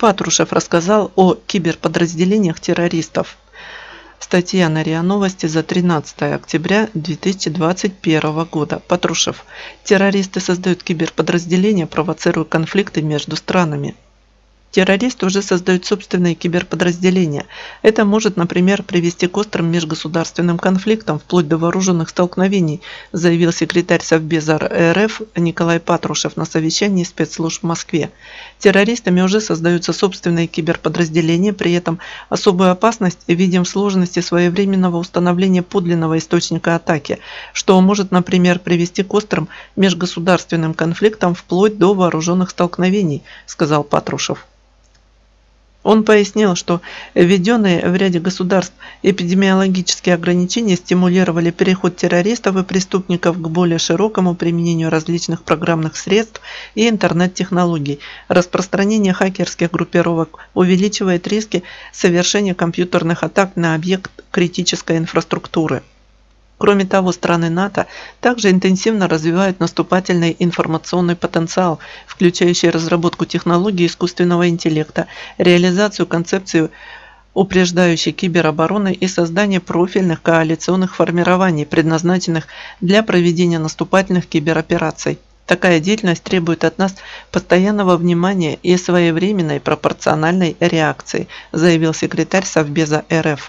Патрушев рассказал о киберподразделениях террористов. Статья на РИА Новости за 13 октября 2021 года. Патрушев. Террористы создают киберподразделения, провоцируя конфликты между странами. Террористы уже создают собственные киберподразделения. Это может, например, привести к острым межгосударственным конфликтам, вплоть до вооруженных столкновений, заявил секретарь Совбеза РФ Николай Патрушев на совещании спецслужб в Москве. Террористами уже создаются собственные киберподразделения, при этом особую опасность видим в сложности своевременного установления подлинного источника атаки, что может, например, привести к острым межгосударственным конфликтам, вплоть до вооруженных столкновений, сказал Патрушев. Он пояснил, что введенные в ряде государств эпидемиологические ограничения стимулировали переход террористов и преступников к более широкому применению различных программных средств и интернет-технологий. Распространение хакерских группировок увеличивает риски совершения компьютерных атак на объект критической инфраструктуры. Кроме того, страны НАТО также интенсивно развивают наступательный информационный потенциал, включающий разработку технологий искусственного интеллекта, реализацию концепции упреждающей киберобороны и создание профильных коалиционных формирований, предназначенных для проведения наступательных киберопераций. Такая деятельность требует от нас постоянного внимания и своевременной пропорциональной реакции, заявил секретарь Совбеза РФ.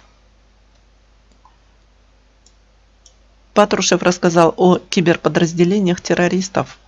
Патрушев рассказал о киберподразделениях террористов.